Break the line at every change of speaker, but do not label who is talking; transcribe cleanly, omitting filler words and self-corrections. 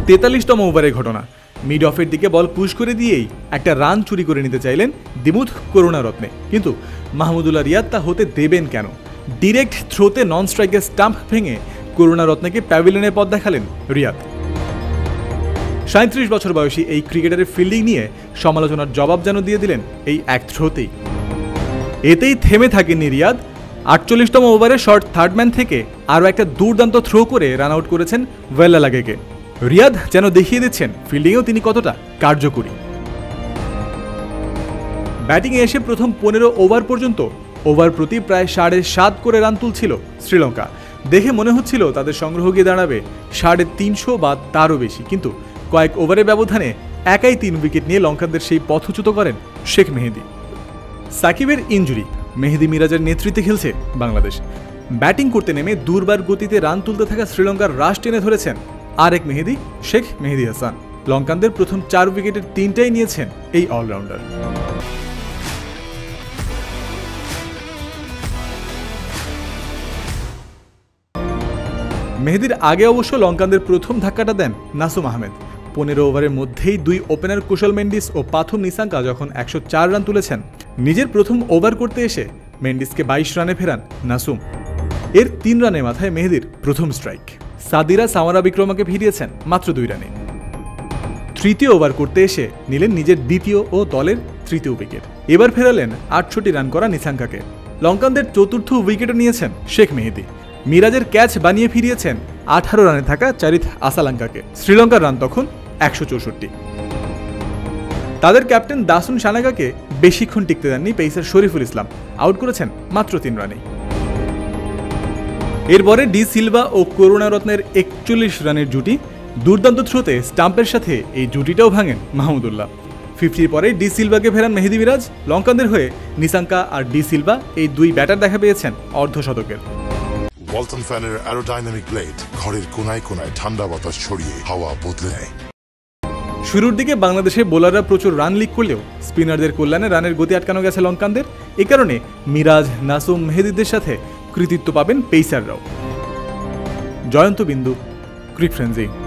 43তম ওভারের ঘটনা। মিড অফের দিকে বল পুশ করে দিয়েই একটা রান চুরি করে নিতে চাইলেন দিমুথ করুণারত্নে, কিন্তু মাহমুদুল্লাহ রিয়াদ তা হতে দেবেন কেন? ডিরেক্ট থ্রোতে নন স্ট্রাইকের স্টাম্প ভেঙে করুণারত্নেকে প্যাভিলিয়নের পথ দেখালেন রিয়াদ। 37 বছর বয়সী এই ক্রিকেটারের ফিল্ডিং নিয়ে সমালোচনার জবাব যেন দিয়ে দিলেন এই এক থ্রোতেই। এতেই থেমে থাকেননি রিয়াদ। 48তম ওভারে শর্ট থার্ডম্যান থেকে আরও একটা দুর্দান্ত থ্রো করে রান আউট করেছেন ওয়েল্লালাগেকে। রিয়াদ যেন দেখিয়ে দিচ্ছেন ফিল্ডিংয়েও তিনি কতটা কার্যকরী। ব্যাটিংয়ে এসে প্রথম 15 ওভার পর্যন্ত ওভার প্রতি প্রায় 7.5 করে রান তুলছিল শ্রীলঙ্কা। দেখে মনে হচ্ছিল তাদের সংগ্রহ গিয়ে দাঁড়াবে 350 বা তারও বেশি, কিন্তু কয়েক ওভারের ব্যবধানে একাই 3 উইকেট নিয়ে লঙ্কানদের সেই পথচ্যুত করেন শেখ মেহেদী। সাকিবের ইনজুরি, মেহেদী মিরাজের নেতৃত্বে খেলছে বাংলাদেশ। ব্যাটিং করতে নেমে দুর্বার গতিতে রান তুলতে থাকা শ্রীলঙ্কার রাশ টেনে ধরেছেন আরেক মেহেদী, শেখ মেহেদী হাসান। লঙ্কানদের প্রথম 4 উইকেটের 3টাই নিয়েছেন এই অলরাউন্ডার। মেহেদীর আগে অবশ্য লঙ্কানদের প্রথম ধাক্কাটা দেন নাসুম আহমেদ। 15 ওভারের মধ্যেই 2 ওপেনার কুশল মেন্ডিস ও পাথুম নিসাঙ্কা যখন 104 রান তুলেছেন, নিজের প্রথম ওভার করতে এসে মেন্ডিসকে 22 রানে ফেরান নাসুম। এর 3 রানের মাথায় মেহেদীর প্রথম স্ট্রাইক। সাদিরা সামারা বিক্রমাকে ফিরিয়েছেন মাত্র 2 রানে। তৃতীয় ওভার করতে এসে নিলেন নিজের দ্বিতীয় ও দলের তৃতীয় উইকেট। এবার ফেরালেন 68 রান করা নিসাঙ্কাকে। লঙ্কানদের চতুর্থ উইকেটও নিয়েছেন শেখ মেহেদী। মিরাজের ক্যাচ বানিয়ে ফিরিয়েছেন 18 রানে থাকা চারিথ আসালাঙ্কাকে। শ্রীলঙ্কার রান তখন 164। তাদের ক্যাপ্টেন দাসুন সানাগাকে বেশিক্ষণ টিকতে দেননি পেসার শরীফুল ইসলাম, আউট করেছেন মাত্র 3 রানে। এরপরে ডি সিলভা ও করুণারত্নের 41 রানের জুটি। দুর্দান্ত থ্রোতে স্টাম্পের সাথে এই জুটিটাও ভাঙেন মাহমুদুল্লাহ। 50-র পরে ডি সিলভাকে ফেরান মেহেদী মিরাজ। লঙ্কানদের হয়ে নিসাঙ্কা আর ডি সিলভা এই 2 ব্যাটার দেখা পেয়েছেন অর্ধশতকের।
ওয়ালটন ফ্যানের অ্যারোডাইনামিক ব্লেড ঘরের কোনায় কোনায় ঠান্ডা বাতাস ছড়িয়ে হাওয়া বদলে নেয়।
শুরুর দিকে বাংলাদেশের বোলাররা প্রচুর রান লিক করলেও স্পিনারদের কল্যাণে রানের গতি আটকানো গেছে লঙ্কানদের। এ কারণে মিরাজ, নাসুম, মেহেদীদের সাথে কৃতিত্ব পাবেন পেসাররাও। জয়ন্ত বিন্দু, ক্রিক ফ্রেন্সি।